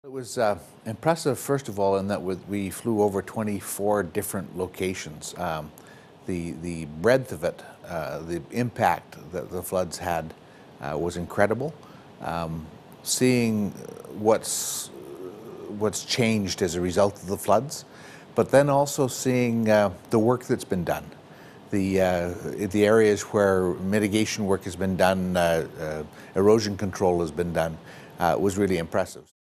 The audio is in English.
It was impressive, first of all, in that we flew over 24 different locations. The breadth of it, the impact that the floods had was incredible. Seeing what's changed as a result of the floods, but then also seeing the work that's been done. The areas where mitigation work has been done, erosion control has been done, was really impressive.